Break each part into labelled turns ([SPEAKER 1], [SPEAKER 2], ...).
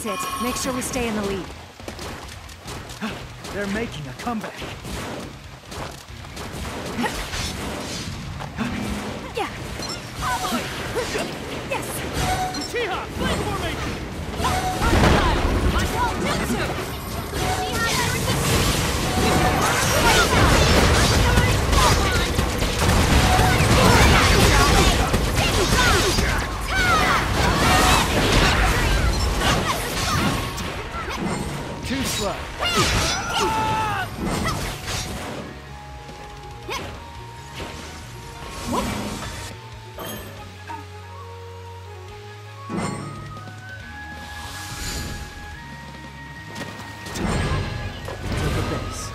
[SPEAKER 1] That's it. Make sure we stay in the lead.
[SPEAKER 2] They're making a comeback.
[SPEAKER 1] Yeah. Yes.
[SPEAKER 2] Uchiha, flame formation. Too slow. To the base.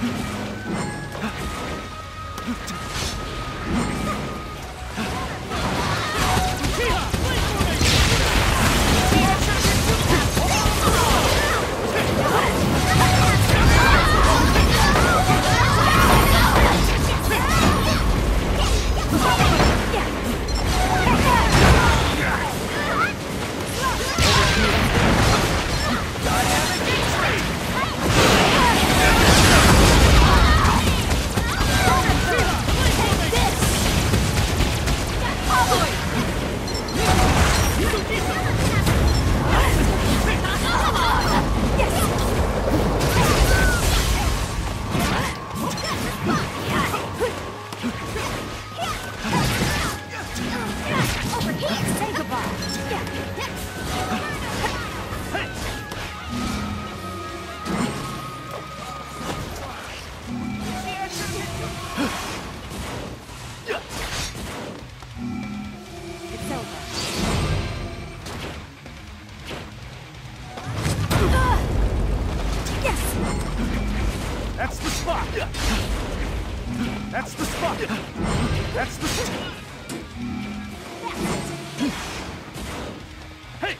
[SPEAKER 2] That's the spot! That's the spot! That's the spot! Hey!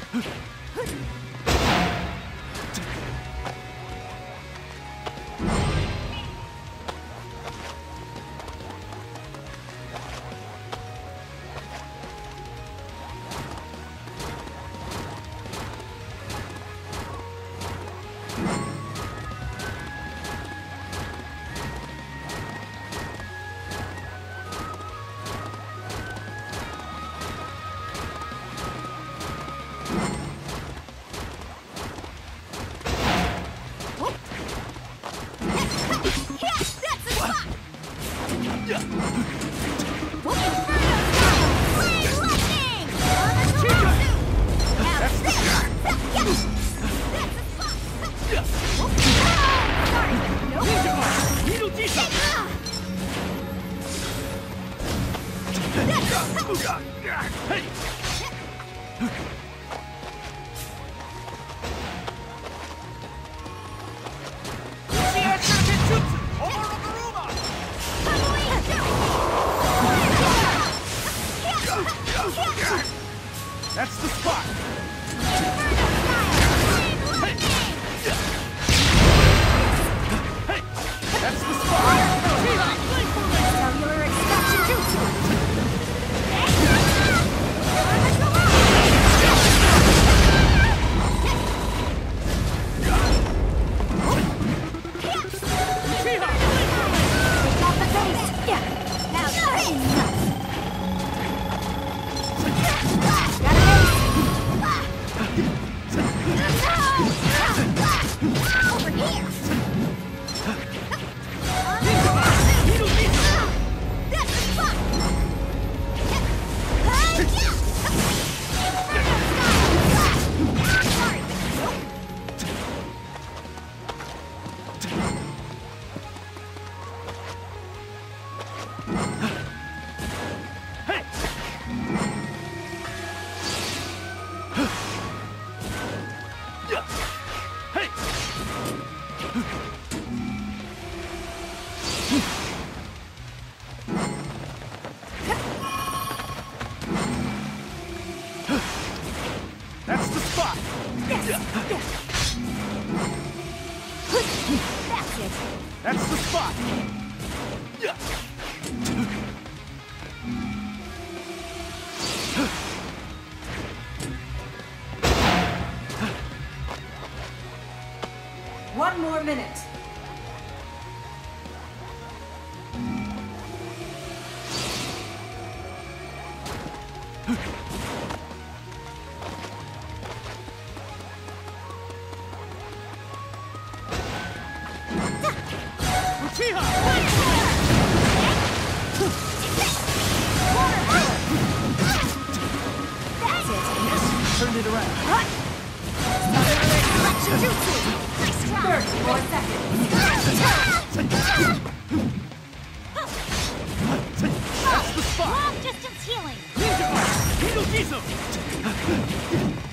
[SPEAKER 2] That's the spot! Hey! Hey! That's the spot!
[SPEAKER 1] Cellular extraction jutsu! Take off the base! Yeah! Now enough! Got a base! minute.
[SPEAKER 2] Uchiha!
[SPEAKER 1] That's it.
[SPEAKER 2] Turned it around.
[SPEAKER 1] Reflection jutsu. Nice try. 30 more seconds.
[SPEAKER 2] That's the spot!
[SPEAKER 1] Long distance healing.
[SPEAKER 2] Ninja Arm! Hindogizo!